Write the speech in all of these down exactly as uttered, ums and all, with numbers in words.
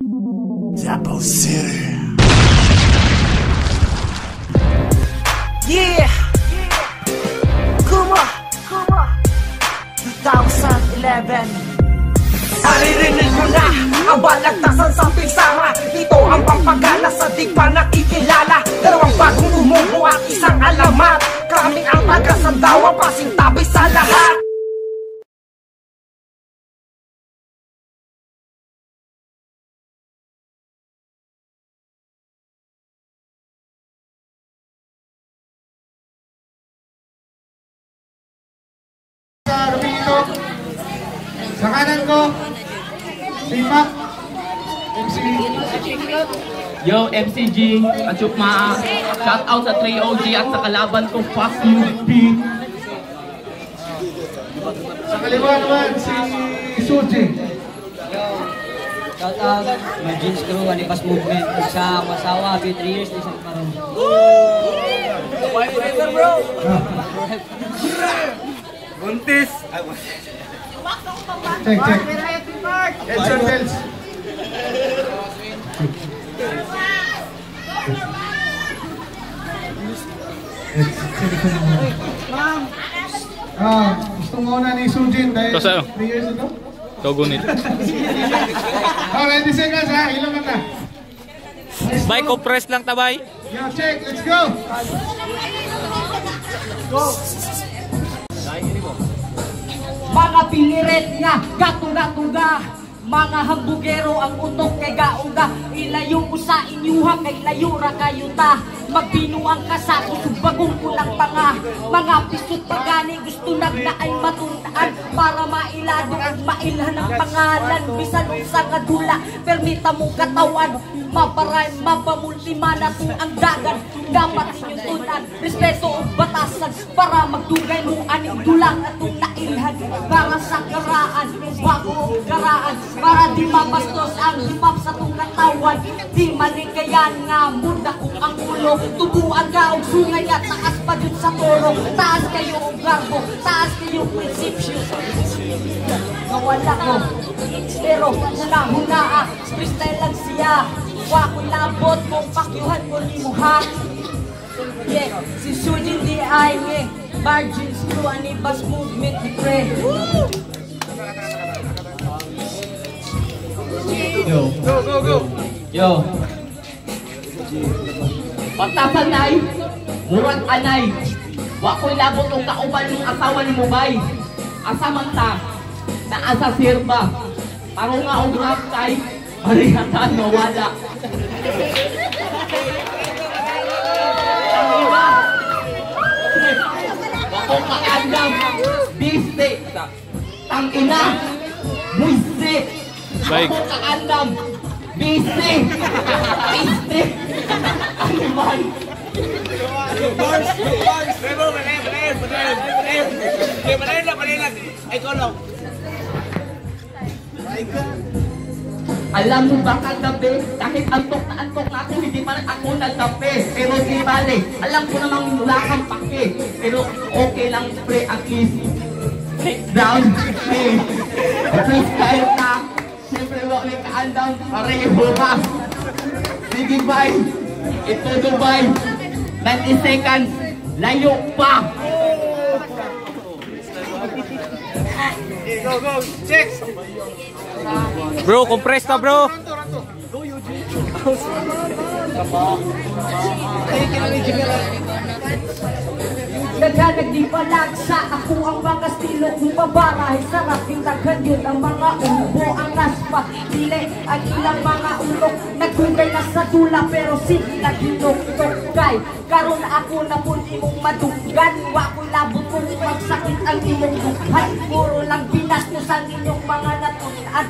Davao City. Yeah! Kuma! Kuma! twenty eleven. Naririnig mo na ang balagtasan sa pinsama. Ito ang pampagana sa di pa nakikilala. Dalawang bagong umuho at isang alamat. Kami ang taga-sandawa, pasintabi sa lahat. Sa kanan ko, si Mac, M C. Yo, M C G, Achuk Maa. Shout out sa three O G at sa kalaban ko, fuck you, P. Sa kaliwa naman, si Xhujin. Shout out, my jeans crew, Anipas Movement. Sa masawa, happy three years, isang parang. Forever, bro! Buntis! Check, check. Heads and bells. Ah, gusto mo na ni Xhujin dahil three years ago? Kagunit. Oh, ninety seconds ha, ilang mata? Bay, compress lang tabay. Yo, check, let's go! Go! Mga piliret nga, gatuga-tuga. Mga hambugero ang utok kay gaunga. Ilayo ko sa inyuha kay layo ra kayo ta. Magbinuang ka sa kusog bagong kulang pa nga. Mga pisot pagani gusto nagnaay matundaan. Para mailado at mailhan ang pangalan. Bisan unsa nga dula, permita mo katawan. Maparay, mapamultima na to ang dagan. Dapat inyong tunan, respeto o batasan. Para magdugay mo aning dulang at itong nailhan. Para sa karaan, bago o karaan. Para di mapastos ang hipap sa itong katawan. Di manigayan nga muda kung ang ulo. Tubuan ka o sungay at taas pa dun sa toro. Taas kayo o garbo, taas kayo prinsipyo. Nawala ko, pero huna-huna freestyle lang siya. Wako'y labot kung pakyuhan ko ni mo ha. Yeah, si Xhujin di ay nge Margins crew, Anibas Movement ni pre. Yo. Go, go, go! Yo. Pagtasanay, murag anay. Wako'y labot kung kauban yung asawa ni Mubay. Asamanta, na asa sirba. Paro nga o grab kay parihatan mawala. Wakong kaandam, biste, tangina, buiste. Wakong kaandam, biste, biste, animal. Bars! Bars! Bebo, balay, balay, balay, balay. Okay, balay lang, balay lang. Ay, kolong. Alam mo ba kagabi, kahit antok na antok na ako, hindi pa rin ako nagkape. Pero di bale, alam ko namang wala kang pake. Pero okay lang pre, at least Flipdown, hey. Freestyle na, siyempre wala may kaandang pareho ba. Sige bye, ito Dubai, ninety seconds, layo pa. Go, go, check! Bro, compress na bro. Naghanag di palagsa, ako ang mga stilo kung babarahe. Sarap yung daghan yun ang mga ubo, ang aspa. Dili ang ilang mga ulok, nagkugay na sa dula pero sige na ginok-tokay. Karon ako na po di mong madugan, wako'y labot kung magsakit ang imong dughan. Puro lang binastos ang inyong mga natunan.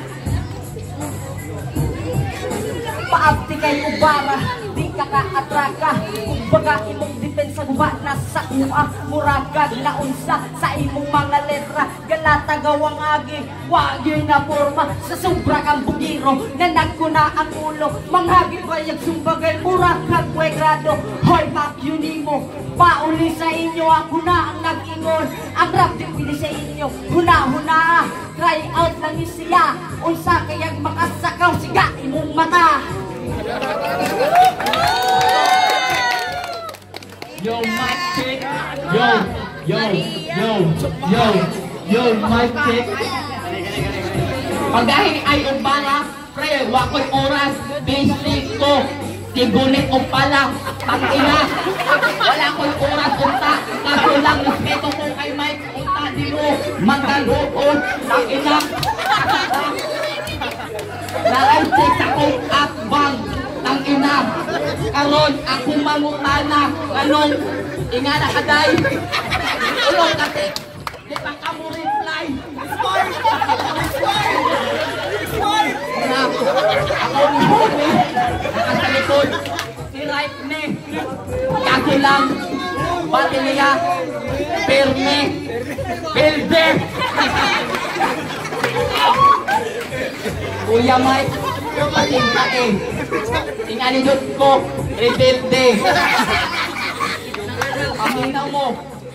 Paabti kay ubara, di ka ka-atraka. Kung baga imong depensa guba na sa uwa. Muragag na unsa sa imong mga letra. Galata gawang agi, wagi na forma. Sa sobra kang bugiro, nanag ko na ang ulo. Manghagit bayag sumbagay, muragag way grado. Hoy, pakyo nimo, pauli sa inyo. Ako na ang nag-ingon, ang rap din pili sa inyo. Huna-huna, try out lang ni siya. Unsa kayang makasakaw siga imong mata. Yo, mic check. Yo, yo, yo, yo, yo, mic check. Pagdahil ay umbala, pre, wakoy oras, basic ko. Tigulit o pala, pag-ina. Wala ko'y oras, unta. Kaso lang, respeto ko kay Mike, unta di mo. Magkagoon, pag-ina. Laay check akong akbang, tang-ina. Karon, akong mangutana. Anong, ingana kaday. Ulong kasi, di pa ka mo reply. Akong huli. Nakasalikod. Si right ne. Kaso lang. Bati niya. Perme. Pilde. Kuya Mike. Pating ka eh. Tingalinod ko. Rebelde. Paminaw mo.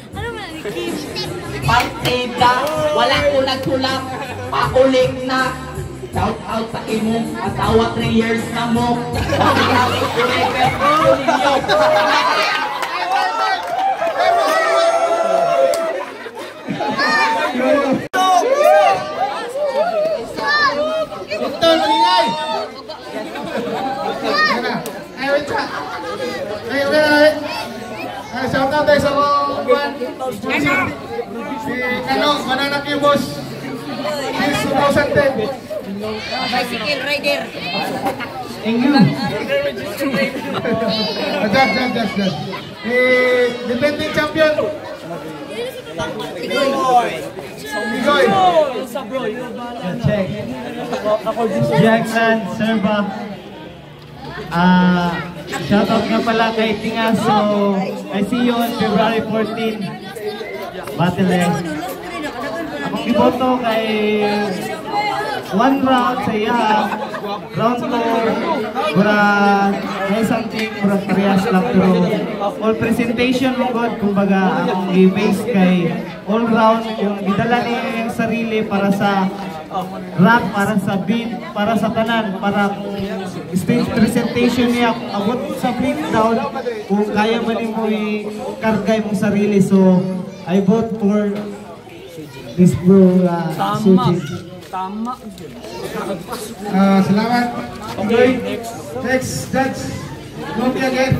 Partida. Wala ko nagsulap. Paulik na. Shout out sa imong asawa, three years na mo. Okay, happy forever. Victor, malingay! Ay, wait siya. Ay, okay na. Ay, shout out tayo sa mga si Kano, Manana Kibos. Since two thousand ten. Bicycle rider. Thank you. Adjust, adjust, adjust. Eh, defending champion. Igoy. Igoy. Check. Jackson, sirba. Ah, shoutout nga pala kay Tinga. So, I see you on February fourteenth. Battle eh. Akong iboto kay one round sa iya. Round four. Mura may something. Mura parehas lang. Pero all presentation mo God. Kumbaga akong i-base kay all round. Yung idala niya yung sarili para sa rap, para sa beat, para sa tanan, para stage presentation niya abot sa Flipdown kung kaya man mo i-kargay mong sarili. So I vote for this bro, uh, Xhujin. Tama. Ah, salamat. Okay. Next, judge. Don't be again.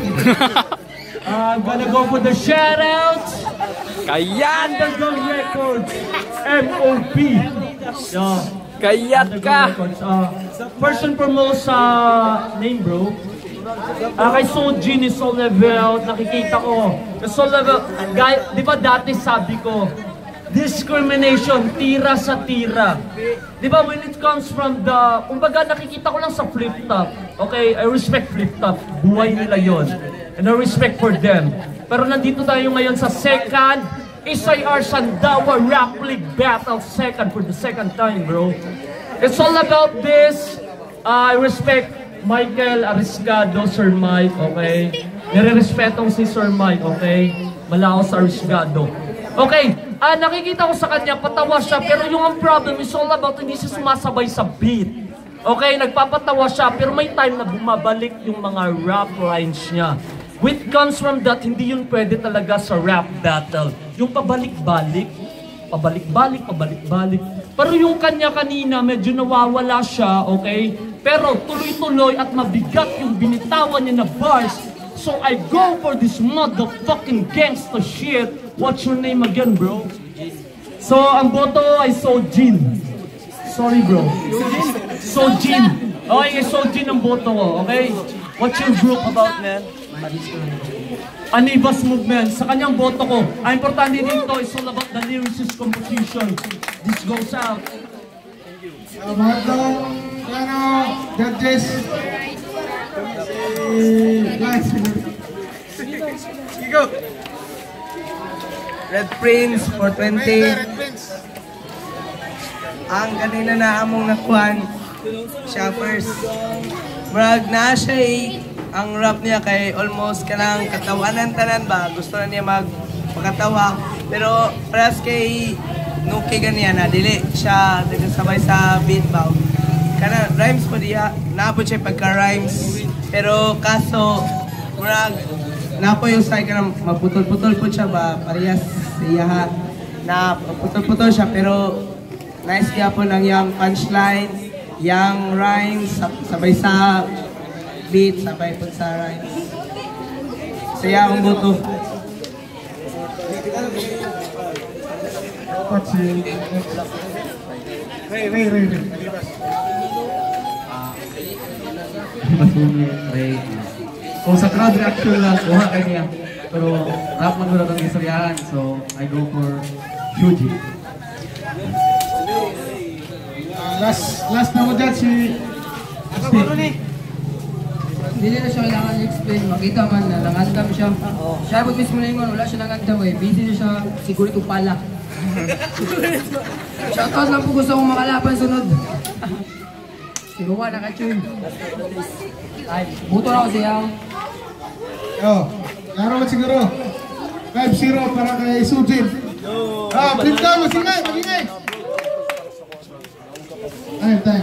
I'm gonna go for the shoutouts. Kayat! Underground Records, M O P. Yo, Kayat ka! Uh, first and foremost sa uh, name bro. Uh, kay Xhujin is Soul Level, nakikita ko. Soul Level, guys, di ba dati sabi ko, discrimination, tira sa tira. Di ba when it comes from the, kumbaga nakikita ko lang sa flip top. Okay, I respect flip top. Buhay nila yon. And I respect for them. Pero nandito tayo ngayon sa second S I R Sandawa Rap League Battle second for the second time, bro. It's all about this. Uh, I respect Michael Arriscado, Sir Mike, okay? Nire-respetong si Sir Mike, okay? Malao sa Arriscado. Okay, ah, nakikita ko sa kanya, patawa siya, pero yung ang problem is all about hindi siya sumasabay sa beat. Okay, nagpapatawa siya, pero may time na bumabalik yung mga rap lines niya. Which comes from that, hindi yun pwede talaga sa rap battle. Yung pabalik-balik, pabalik-balik, pabalik-balik. Pero yung kanya kanina, medyo nawawala siya, okay? Pero tuloy-tuloy at mabigat yung binitawan niya na bars. So I go for this motherfucking gangsta shit. What's your name again, bro? So ang boto ay Xhujin. Sorry, bro. Xhujin. Okay, Xhujin ang boto ko, okay? What's your group about, man? Anivas movement. Sa kanyang boto ko, ang importante dito is all about the lyricist composition. This goes out. Uh, mga tong, ano, judges. Go! Red Prince for twenty. Ang kanina na among nakuhan, siya first. Brag na siya eh. Ang rap niya kay almost kanang katawanan tanan ba? Gusto na niya mag magkatawa. Pero paras kay nuki ganiya na dili siya nagsabay sa beat bow. Kana rhymes po diya, napo siya pagka-rhymes. Pero kaso, murag, napo yung style ka na maputol-putol po siya ba, parehas siya ha. Na putol-putol siya, pero nice kaya po lang yung punchline, yung rhymes, sabay sa beat, sabay po sa rhymes. Saya akong buto. Ray, Ray, Ray, Ray. Masumi, Ray. Kung sa crowd reaction lang, kuha ka niya. Pero rap man ko na itong istoryahan, so I go for Xhujin. Uh, last, last na mo dyan si... Steve. Hindi na siya kailangan i-explain. Makita man na nangandam siya. Siya pag mismo na yun, wala siya nangandam eh. Busy na siya, siguro ito pala. Shoutout lang po gusto kong makalaban sunod. Si Ruwa naka-tune. Ay, buto na ako siya. Oh, laro mo siguro. five zero para kay Xhujin. Ah, Flipdown, magingay, magingay. Time, time.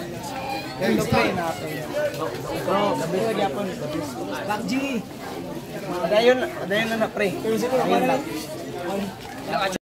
Back G! Adayon, adayon na na pre. Ayun lang.